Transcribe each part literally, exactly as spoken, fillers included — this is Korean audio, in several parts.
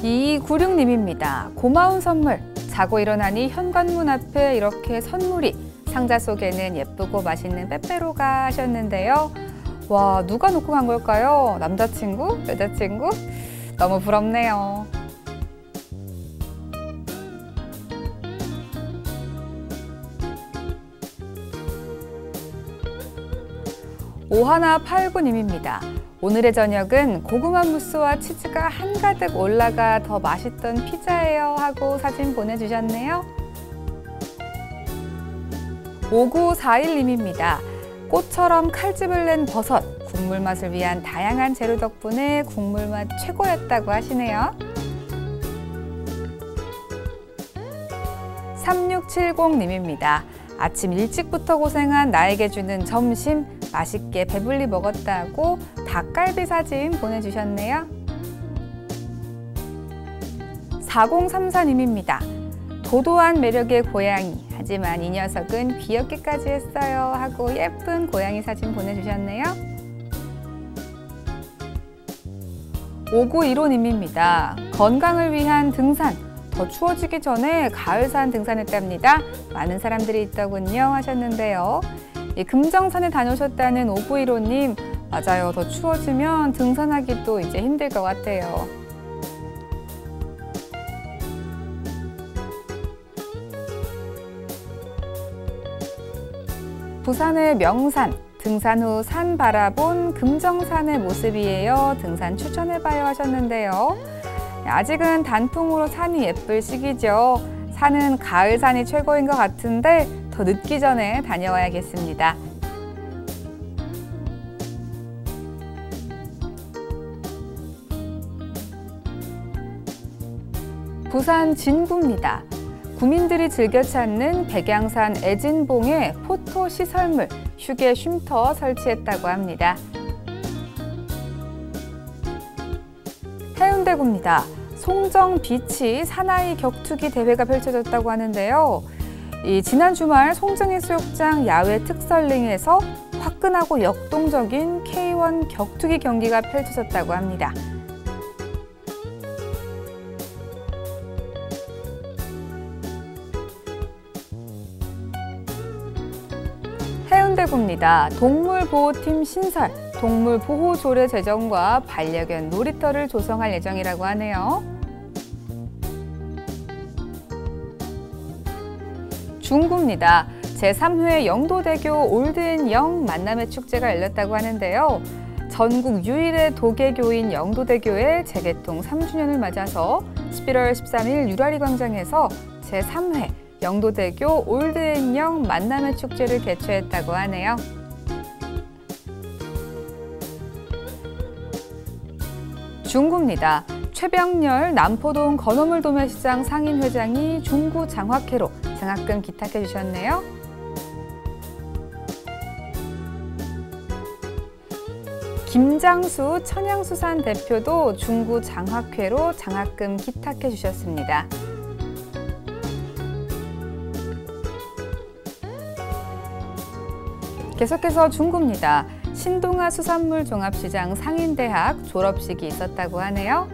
이구육 님입니다. 고마운 선물. 자고 일어나니 현관문 앞에 이렇게 선물이. 상자 속에는 예쁘고 맛있는 빼빼로가 하셨는데요. 와, 누가 놓고 간 걸까요? 남자친구? 여자친구? 너무 부럽네요. 오일팔구 님입니다. 오늘의 저녁은 고구마 무스와 치즈가 한가득 올라가 더 맛있던 피자예요 하고 사진 보내주셨네요. 오구사일 님입니다. 꽃처럼 칼집을 낸 버섯, 국물 맛을 위한 다양한 재료 덕분에 국물 맛 최고였다고 하시네요. 삼육칠공 님입니다. 아침 일찍부터 고생한 나에게 주는 점심, 맛있게 배불리 먹었다고 닭갈비 사진 보내주셨네요. 사공삼사 님입니다. 도도한 매력의 고양이, 하지만 이 녀석은 귀엽기까지 했어요 하고 예쁜 고양이 사진 보내주셨네요. 오구일오 님입니다. 건강을 위한 등산, 더 추워지기 전에 가을산 등산했답니다. 많은 사람들이 있더군요 하셨는데요. 이 금정산에 다녀오셨다는 오구일오 님, 맞아요. 더 추워지면 등산하기도 이제 힘들 것 같아요. 부산의 명산, 등산 후 산 바라본 금정산의 모습이에요. 등산 추천해봐요 하셨는데요. 아직은 단풍으로 산이 예쁠 시기죠. 산은 가을산이 최고인 것 같은데 더 늦기 전에 다녀와야겠습니다. 부산 진구입니다. 구민들이 즐겨 찾는 백양산 애진봉에 포토 시설물, 휴게 쉼터 설치했다고 합니다. 해운대구입니다. 송정 비치 사나이 격투기 대회가 펼쳐졌다고 하는데요. 이 지난 주말 송정해수욕장 야외 특설링에서 화끈하고 역동적인 케이 원 격투기 경기가 펼쳐졌다고 합니다. 해운대구입니다. 동물보호팀 신설, 동물보호조례 제정과 반려견 놀이터를 조성할 예정이라고 하네요. 중구입니다. 제삼 회 영도대교 올드앤영 만남의 축제가 열렸다고 하는데요. 전국 유일의 도계교인 영도대교의 재개통 삼 주년을 맞아서 십일월 십삼일 유라리 광장에서 제삼 회 영도대교 올드앤영 만남의 축제를 개최했다고 하네요. 중구입니다. 최병렬 남포동 건어물 도매시장 상임회장이 중구 장학회로 장학금 기탁해 주셨네요. 김장수 천양수산 대표도 중구 장학회로 장학금 기탁해 주셨습니다. 계속해서 중구입니다. 신동아 수산물 종합시장 상인대학 졸업식이 있었다고 하네요.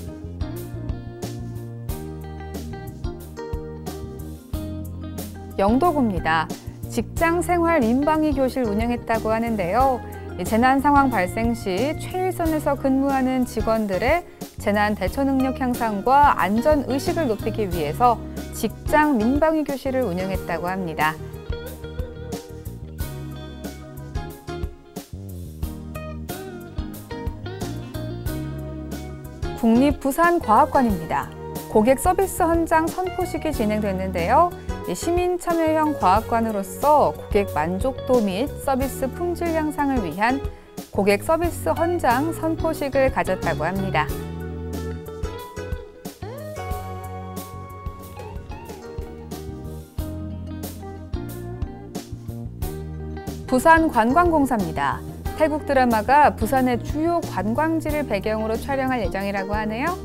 영도구입니다. 직장생활 민방위 교실 운영했다고 하는데요. 재난 상황 발생 시 최일선에서 근무하는 직원들의 재난 대처 능력 향상과 안전 의식을 높이기 위해서 직장 민방위 교실을 운영했다고 합니다. 국립부산과학관입니다. 고객 서비스 헌장 선포식이 진행됐는데요. 시민 참여형 과학관으로서 고객 만족도 및 서비스 품질 향상을 위한 고객 서비스 헌장 선포식을 가졌다고 합니다. 부산관광공사입니다. 태국 드라마가 부산의 주요 관광지를 배경으로 촬영할 예정이라고 하네요.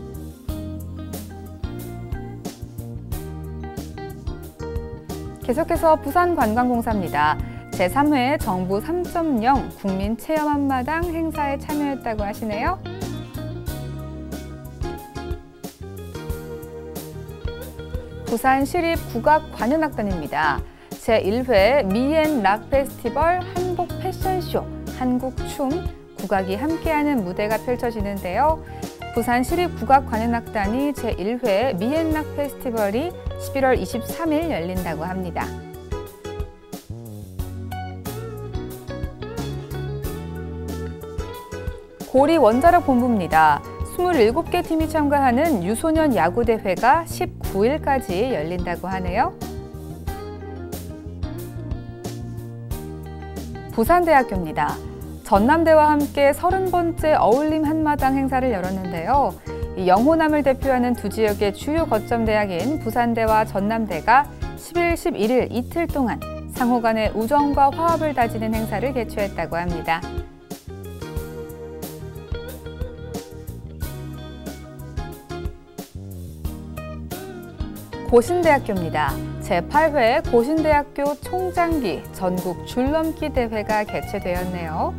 계속해서 부산관광공사입니다. 제삼 회 정부 삼 점 영 국민체험 한마당 행사에 참여했다고 하시네요. 부산시립국악관현악단입니다. 제일 회 미앤락 페스티벌 한복 패션쇼, 한국춤, 국악이 함께하는 무대가 펼쳐지는데요. 부산시립국악관현악단이 제일 회 미앤락 페스티벌이 십일월 이십삼일 열린다고 합니다. 고리 원자력 본부입니다. 스물일곱 개 팀이 참가하는 유소년 야구대회가 십구일까지 열린다고 하네요. 부산대학교입니다. 전남대와 함께 서른 번째 어울림 한마당 행사를 열었는데요. 영호남을 대표하는 두 지역의 주요 거점 대학인 부산대와 전남대가 십일, 십일일 이틀 동안 상호 간의 우정과 화합을 다지는 행사를 개최했다고 합니다. 고신대학교입니다. 제팔 회 고신대학교 총장기 전국 줄넘기 대회가 개최되었네요.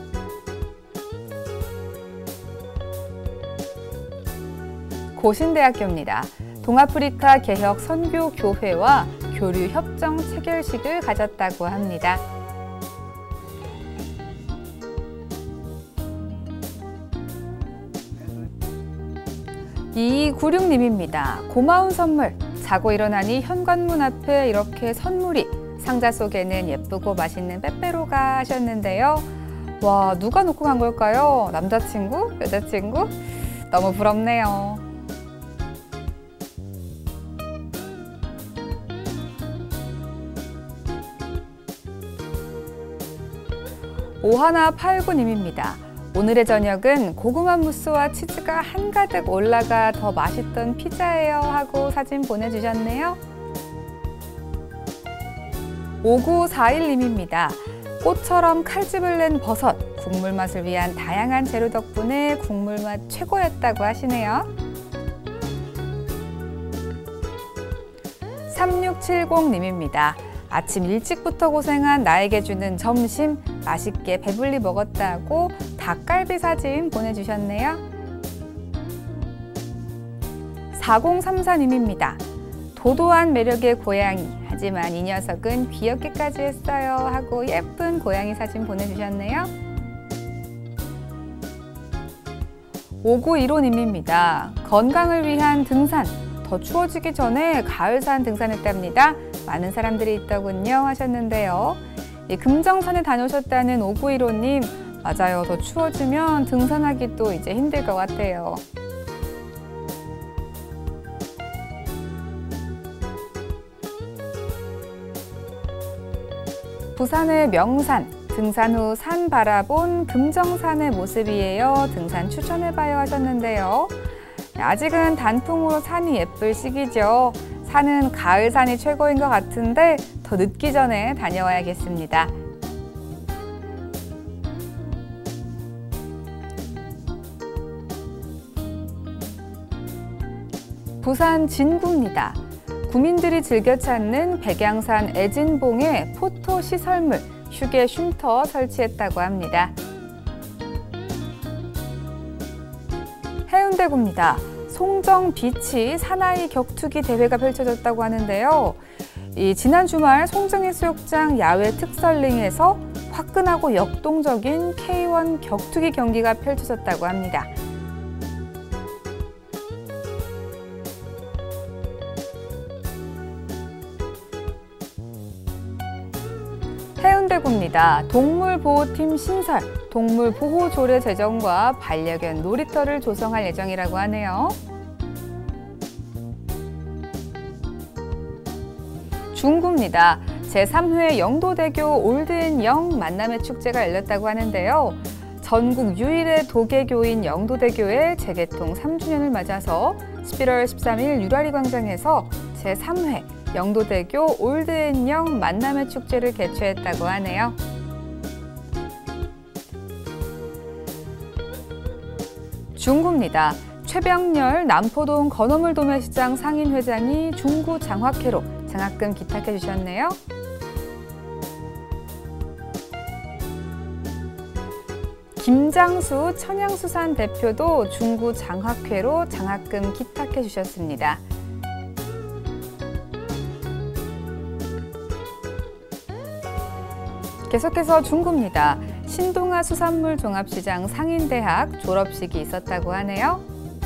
고신대학교입니다. 동아프리카 개혁 선교 교회와 교류 협정 체결식을 가졌다고 합니다. 이구육님입니다. 고마운 선물. 자고 일어나니 현관문 앞에 이렇게 선물이, 상자 속에는 예쁘고 맛있는 빼빼로가 하셨는데요. 와, 누가 놓고 간 걸까요? 남자친구? 여자친구? 너무 부럽네요. 오하나팔구님입니다. 오늘의 저녁은 고구마 무스와 치즈가 한가득 올라가 더 맛있던 피자예요 하고 사진 보내주셨네요. 오구사일님입니다. 꽃처럼 칼집을 낸 버섯, 국물 맛을 위한 다양한 재료 덕분에 국물 맛 최고였다고 하시네요. 삼육칠공님입니다. 아침 일찍부터 고생한 나에게 주는 점심, 맛있게 배불리 먹었다고 닭갈비 사진 보내주셨네요. 사공삼사님입니다. 도도한 매력의 고양이, 하지만 이 녀석은 귀엽기까지 했어요 하고 예쁜 고양이 사진 보내주셨네요. 오구일오님입니다. 건강을 위한 등산, 더 추워지기 전에 가을산 등산했답니다. 많은 사람들이 있더군요 하셨는데요. 예, 금정산에 다녀오셨다는 오구일오님, 맞아요. 더 추워지면 등산하기도 이제 힘들 것 같아요. 부산의 명산, 등산 후 산 바라본 금정산의 모습이에요. 등산 추천해봐요 하셨는데요. 아직은 단풍으로 산이 예쁠 시기죠. 산은 가을산이 최고인 것 같은데 더 늦기 전에 다녀와야겠습니다. 부산 진구입니다. 구민들이 즐겨 찾는 백양산 애진봉에 포토 시설물, 휴게 쉼터 설치했다고 합니다. 해운대구입니다. 송정 비치 사나이 격투기 대회가 펼쳐졌다고 하는데요. 이 지난 주말 송정해수욕장 야외 특설링에서 화끈하고 역동적인 케이 원 격투기 경기가 펼쳐졌다고 합니다. 해운대구입니다. 동물보호팀 신설, 동물보호조례 제정과 반려견 놀이터를 조성할 예정이라고 하네요. 중구입니다. 제삼 회 영도대교 올드앤영 만남의 축제가 열렸다고 하는데요. 전국 유일의 도계교인 영도대교의 재개통 삼 주년을 맞아서 십일월 십삼일 유라리 광장에서 제삼 회 영도대교 올드앤영 만남의 축제를 개최했다고 하네요. 중구입니다. 최병렬 남포동 건어물 도매시장 상인회장이 중구 장학회로 장학금 기탁해 주셨네요. 김장수 천양수산 대표도 중구 장학회로 장학금 기탁해 주셨습니다. 계속해서 중구입니다. 신동아 수산물 종합시장 상인대학 졸업식이 있었다고 하네요.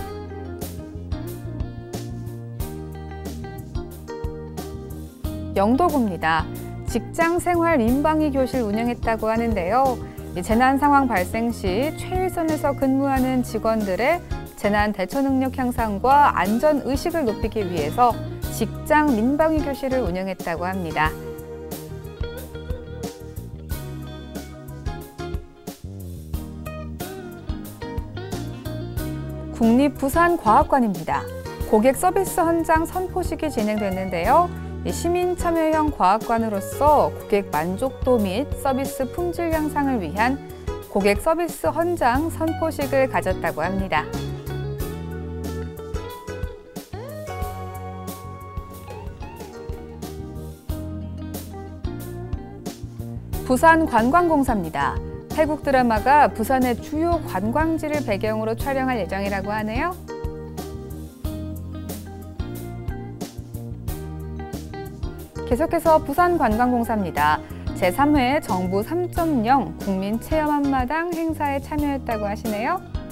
영도구입니다. 직장생활 민방위 교실 운영했다고 하는데요. 재난 상황 발생 시 최일선에서 근무하는 직원들의 재난 대처 능력 향상과 안전 의식을 높이기 위해서 직장 민방위 교실을 운영했다고 합니다. 국립부산과학관입니다. 고객 서비스 헌장 선포식이 진행됐는데요. 시민 참여형 과학관으로서 고객 만족도 및 서비스 품질 향상을 위한 고객 서비스 헌장 선포식을 가졌다고 합니다. 부산관광공사입니다. 태국 드라마가 부산의 주요 관광지를 배경으로 촬영할 예정이라고 하네요. 계속해서 부산관광공사입니다. 제삼 회 정부 삼 점 영 국민체험 한마당 행사에 참여했다고 하시네요.